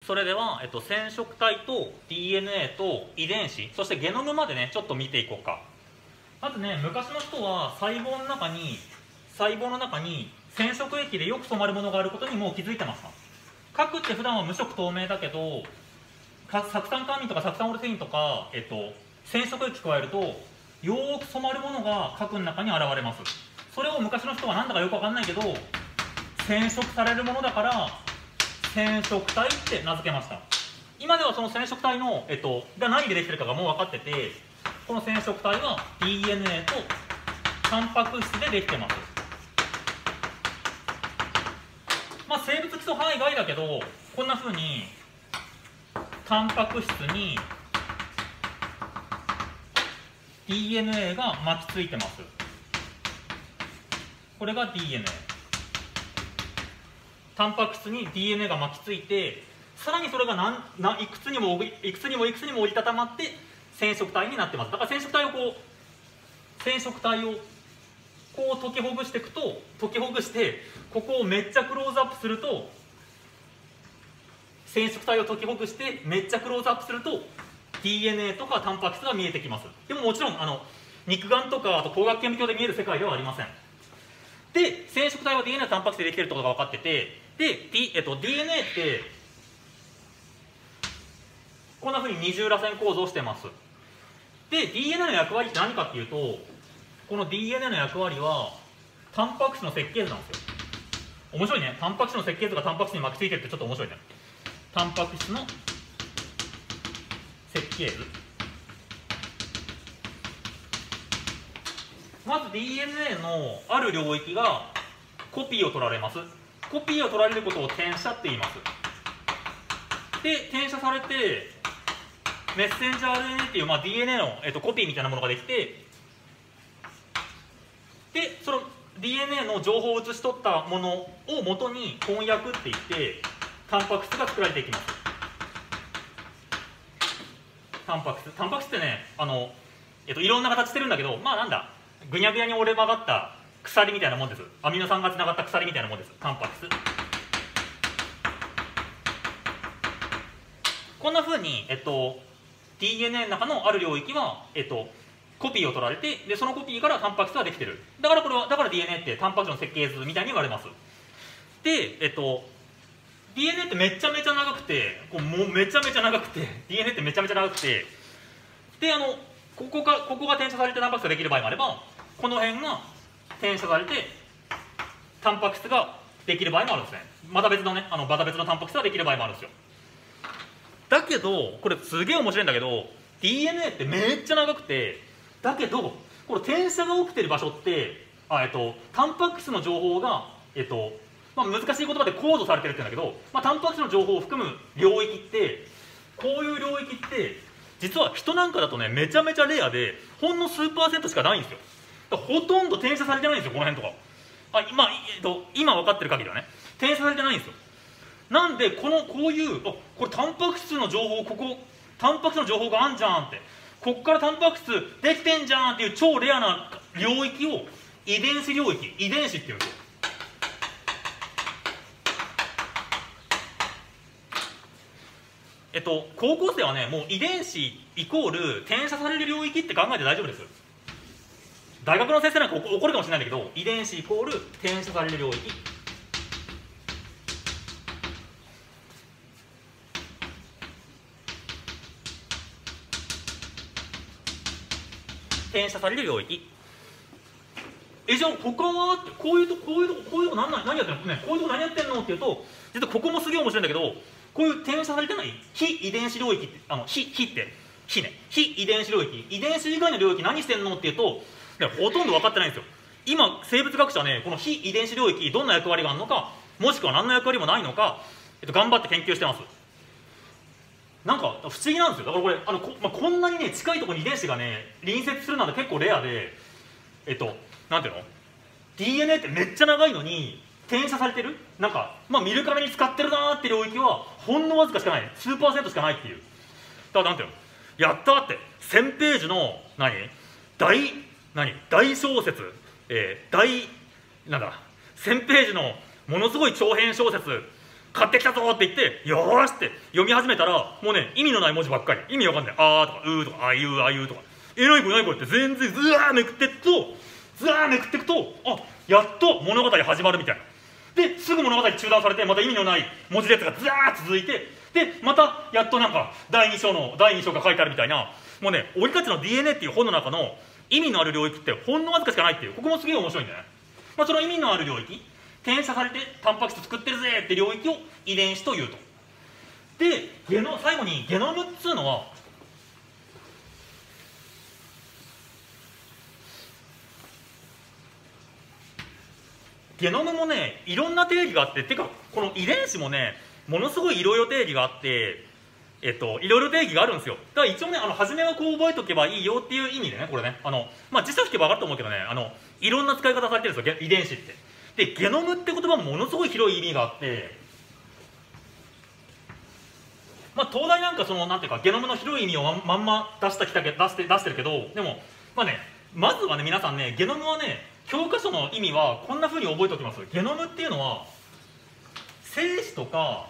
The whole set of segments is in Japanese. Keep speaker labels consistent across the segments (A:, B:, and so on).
A: それでは、染色体と DNA と遺伝子、そしてゲノムまでねちょっと見ていこうか。まずね、昔の人は細胞の中に染色液でよく染まるものがあることにもう気づいてますか。核って普段は無色透明だけど、酢酸カーミンとか酢酸オルセインとか、染色液加えるとよーく染まるものが核の中に現れます。それを昔の人はなんだかよくわかんないけど染色されるものだから染色体って名付けました。今ではその染色体の、が何でできてるかがもう分かってて、この染色体は DNA とタンパク質でできてます。まあ生物基礎範囲外だけど、こんな風にタンパク質に DNA が巻きついてます。これが DNA。タンパク質に DNA が巻きついて、さらにそれがいくつにも折りたたまって染色体になってます。だから染色体をこう解きほぐしていくと、ここをめっちゃクローズアップすると、染色体を解きほぐしてめっちゃクローズアップすると DNA とかタンパク質が見えてきます。でももちろん肉眼とかあと光学顕微鏡で見える世界ではありません。で、染色体は DNA とタンパク質でできていることが分かってて、で、DNA ってこんなふうに二重らせん構造をしてます。で、DNA の役割って何かっていうと、この DNA の役割はタンパク質の設計図なんですよ。面白いね。タンパク質の設計図がタンパク質に巻きついてるってちょっと面白いね。タンパク質の設計図。まず DNA のある領域がコピーを取られます。コピーを取られることを転写って言います。で、転写されてメッセンジャー RNA っていう、DNA の、コピーみたいなものができて、でその DNA の情報を写し取ったものを元に翻訳っていってタンパク質が作られていきます。タンパク質ってね、いろんな形してるんだけど、なんだ、ぐにゃぐにゃに折れ曲がった鎖みたいなもんです。アミノ酸がつながった鎖みたいなもんです、タンパク質。こんなふうに、DNA の中のある領域は、コピーを取られて、でそのコピーからタンパク質ができてる。だから DNA ってタンパク質の設計図みたいに言われます。で、DNA ってめちゃめちゃ長くて、DNA ってめちゃめちゃ長くて、でここが転写されてタンパク質ができる場合もあれば、この辺が転写されてタンパク質ができる場合もあるんですね。また別のタンパク質ができる場合もあるんですよ。だけどこれすげえ面白いんだけど、 DNA ってめっちゃ長くて、だけどこれ転写が起きてる場所ってタンパク質の情報が難しい言葉でコードされてるって言うんだけど、タンパク質の情報を含む領域って、こういう領域って実は人なんかだとねめちゃめちゃレアで、ほんの数%しかないんですよ。ほとんど転写されてないんですよ、この辺とか。今分かってる限りはね転写されてないんですよ。なんでこういうこれタンパク質の情報、タンパク質の情報があんじゃんって、こっからタンパク質できてんじゃんっていう超レアな領域を遺伝子領域、遺伝子っていうんですよ。高校生はねもう遺伝子イコール転写される領域って考えて大丈夫です。大学の先生なんか怒るかもしれないんだけど、遺伝子イコール転写される領域。転写される領域。じゃあ他はって、こういうとこ何やってんのね、こういうとこ何やってんのっていうと、実はここもすげえ面白いんだけど、こういう転写されてない非遺伝子領域って、非遺伝子領域、遺伝子以外の領域何してんのっていうと、ほとんど分かってないんですよ。今生物学者はねこの非遺伝子領域どんな役割があるのか、もしくは何の役割もないのか、頑張って研究してます。なんか不思議なんですよ。だからこれこんなにね近いところに遺伝子がね隣接するなんて結構レアで、なんていうの、 DNA ってめっちゃ長いのに転写されてる、なんか見るからに使ってるなーって領域はほんのわずかしかない、数%しかないっていう。だからなんていうの、やったーって1000ページの大小説、1000ページのものすごい長編小説買ってきたぞって言ってよーしって読み始めたらもうね意味のない文字ばっかり、意味わかんない、あーとかうーとかあいうあいうとかない子ない子って全然ずわーめくっていくとあやっと物語始まるみたいな。ですぐ物語中断されてまた意味のない文字列がずわー続いて、でまたやっとなんか第2章が書いてあるみたいな。もうね俺たちの DNA っていう本の中の意味のある領域ってほんのわずかしかないっていう、ここもすげえ面白いんだよね。その意味のある領域、転写されてタンパク質作ってるぜって領域を遺伝子というと。で最後にゲノムっつうのはゲノムもねいろんな定義があって、てかこの遺伝子もねものすごいいろいろ定義があって、いろいろ定義があるんですよ。だから一応ね初めはこう覚えとけばいいよっていう意味でね、これね辞書引けば分かると思うけどねいろんな使い方されてるんですよ遺伝子って。でゲノムって言葉もものすごい広い意味があって、東大なんかなんていうかゲノムの広い意味をまんま出してるけど、でもまずはね皆さんねゲノムはね教科書の意味はこんな風に覚えておきます。ゲノムっていうのは精子とか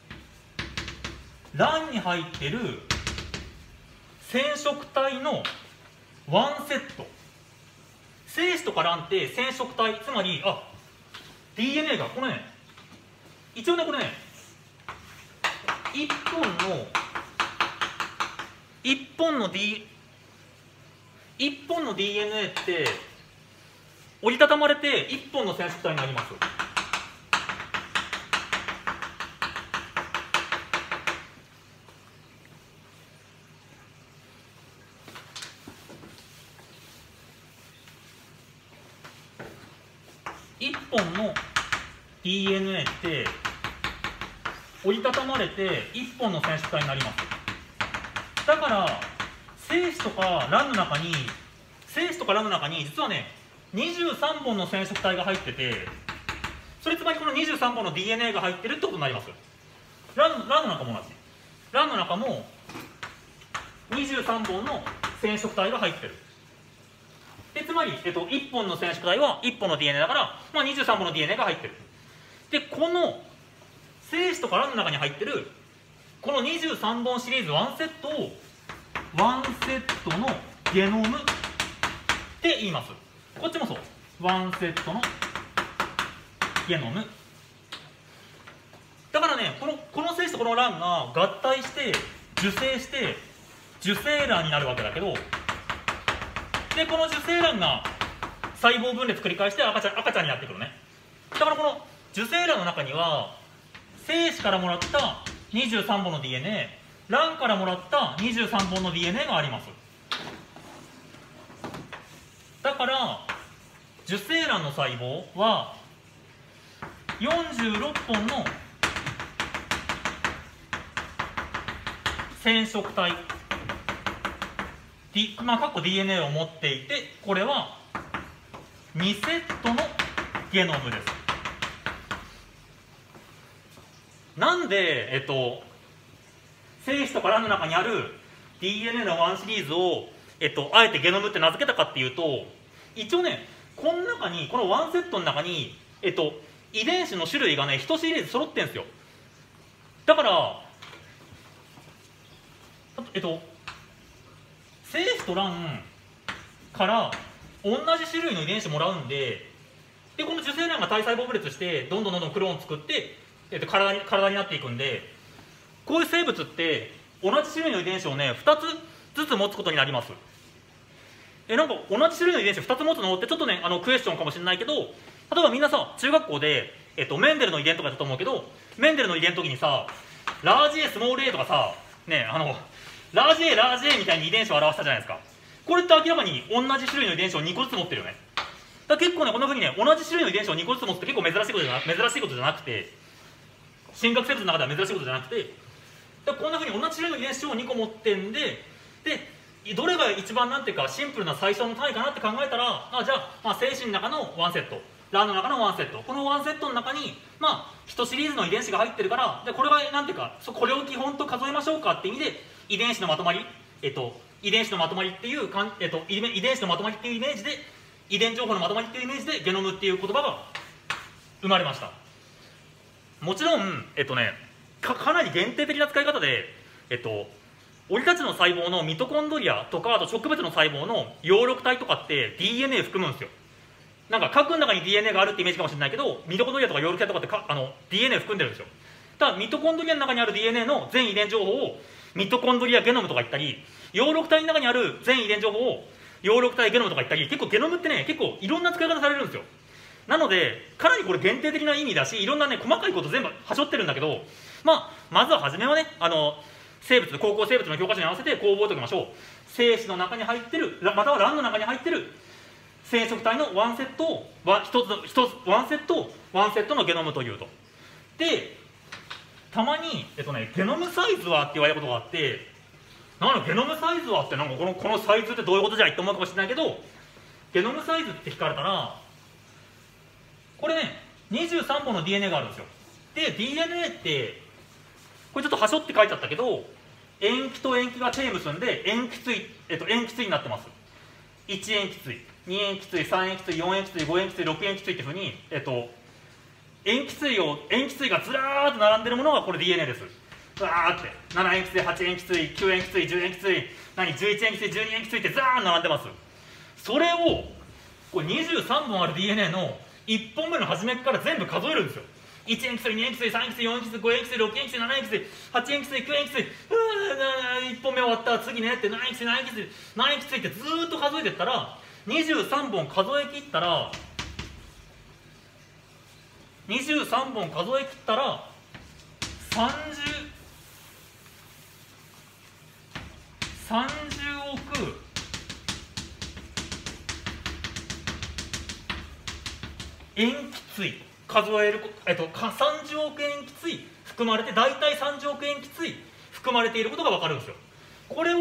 A: 卵に入ってる染色体のワンセット。精子とか卵って染色体、つまりDNA がこのね一応ねこれね1本の DNA って折りたたまれて1本の染色体になります。1本の DNA って折りたたまれて1本の染色体になります。だから精子とか卵の中に実はね23本の染色体が入ってて、それつまりこの23本の DNA が入ってるってことになります。卵の中も同じ。卵の中も23本の染色体が入ってる。でつまり、1本の染色体は1本の DNA だから、23本の DNA が入ってる。でこの精子とか卵の中に入ってるこの23本シリーズワンセットをワンセットのゲノムって言います。こっちもそうワンセットのゲノムだからね、この精子とこの卵が合体して受精して受精卵になるわけだけど、でこの受精卵が細胞分裂繰り返して赤ちゃんになってくるね。だからこの受精卵の中には精子からもらった23本の DNA、 卵からもらった23本の DNA があります。だから受精卵の細胞は46本の染色体かっこ DNA を持っていて、これは2セットのゲノムです。なんで精子とか卵の中にある DNA の1シリーズをあえてゲノムって名付けたかっていうと、一応ねこの中にこの1セットの中に遺伝子の種類がね1シリーズ揃ってるんですよ。だから精子と卵から同じ種類の遺伝子もらうんで、この受精卵が体細胞分裂してどんどんクローンを作って、体になっていくんで、こういう生物って同じ種類の遺伝子をね2つずつ持つことになります。なんか同じ種類の遺伝子2つ持つのってちょっとねクエスチョンかもしれないけど、例えばみんなさ中学校で、メンデルの遺伝とかだと思うけど、メンデルの遺伝の時にさラージ A スモール a とかさねラージ A ラージ A みたいに遺伝子を表したじゃないですか。これって明らかに同じ種類の遺伝子を2個ずつ持ってるよね。だから結構ねこんなふうにね同じ種類の遺伝子を2個ずつ持つって結構珍しいことじゃなくて、進学生物の中では珍しいことじゃなくて、だからこんなふうに同じ種類の遺伝子を2個持ってんで、どれが一番なんていうかシンプルな最小の単位かなって考えたら、じゃあ、精子の中の1セット、卵の中の1セット、この1セットの中に1シリーズの遺伝子が入ってるから、これはなんていうかこれを基本と数えましょうかって意味で遺伝子のまとまり、遺伝子のまとまりっていう遺伝子のまとまりっていうイメージで、遺伝情報のまとまりっていうイメージでゲノムっていう言葉が生まれました。 もちろんかなり限定的な使い方で俺たちの細胞のミトコンドリアとか、あと植物の細胞の葉緑体とかって DNA 含むんですよ。なんか核の中に DNA があるってイメージかもしれないけど、ミトコンドリアとか葉緑体とかってDNA 含んでるんですよ。ただミトコンドリアの中にある DNA の全遺伝情報をミトコンドリアゲノムとか言ったり、葉緑体の中にある全遺伝情報を葉緑体ゲノムとか言ったり、結構ゲノムってね、結構いろんな使い方されるんですよ。なのでかなりこれ限定的な意味だし、いろんなね細かいこと全部はしょってるんだけど、まずは初めはね高校生物の教科書に合わせてこう覚えておきましょう。精子の中に入ってる、または卵の中に入ってる染色体のワンセットをワンセットのゲノムというと。でたまに、ゲノムサイズはって言われることがあって、ゲノムサイズはってこのサイズってどういうことじゃいって思うかもしれないけど、ゲノムサイズって聞かれたらこれね23本の DNA があるんですよ。で DNA ってこれちょっとはしょって書いちゃったけど、塩基と塩基が手結んで塩基対、塩基対になってます。1塩基対、2塩基対、3塩基対、4塩基対、5塩基対、6塩基対っていうふうに、塩基対がずらーっと並んでるものがこれ DNA です。わーって7塩基対、8塩基対、9塩基対、10塩基対、11塩基対、12塩基対ってずらーっと並んでます。それをこれ23本ある DNA の1本目の初めから全部数えるんですよ。1塩基対、2塩基対、3塩基対、4塩基対、5塩基対、6塩基対、7塩基対、8塩基対、9塩基対、1本目終わったら次ねって7塩基対、7塩基対、7塩基対ってずーっと数えてったら、23本数え切ったら30億塩基対数える、30億塩基対含まれて、大体30億塩基対含まれていることが分かるんですよ。これを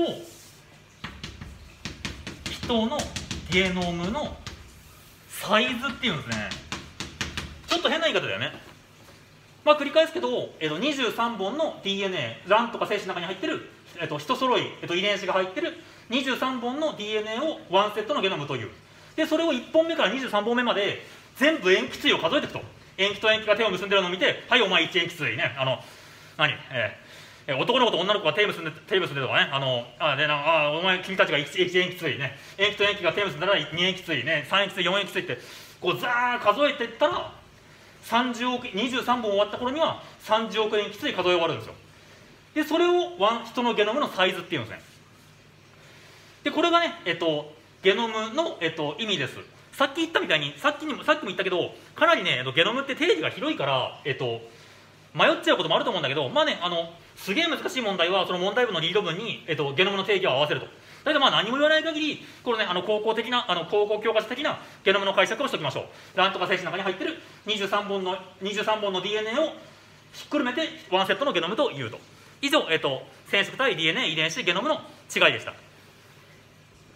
A: 人のゲノムのサイズっていうんですね。ちょっと変な言い方だよね。繰り返すけど、23本の DNA、卵とか精子の中に入ってる、一揃い、遺伝子が入ってる23本の DNA をワンセットのゲノムという。でそれを1本目から23本目まで全部塩基対を数えていくと。塩基と塩基が手を結んでるのを見て、はいお前1塩基対ね、男の子と女の子が手結んでとかね、お前君たちが1塩基対ね、塩基と塩基が手結んだら2塩基対ね、3塩基対、4塩基対ってこうザー数えていったら23本終わった頃には30億塩基対数え終わるんですよ。でそれを人のゲノムのサイズっていうんですね。でこれがね、ゲノムの、意味です。さっき言ったみたいにさっきも言ったけど、かなりねゲノムって定義が広いから、迷っちゃうこともあると思うんだけど、すげえ難しい問題はその問題文のリード文に、ゲノムの定義を合わせると。だけど何も言わない限り、これね高校教科書的なゲノムの解釈をしておきましょう。卵とか精子の中に入ってる23本の DNA をひっくるめてワンセットのゲノムというと。以上、染色体、DNA、遺伝子、ゲノムの違いでした。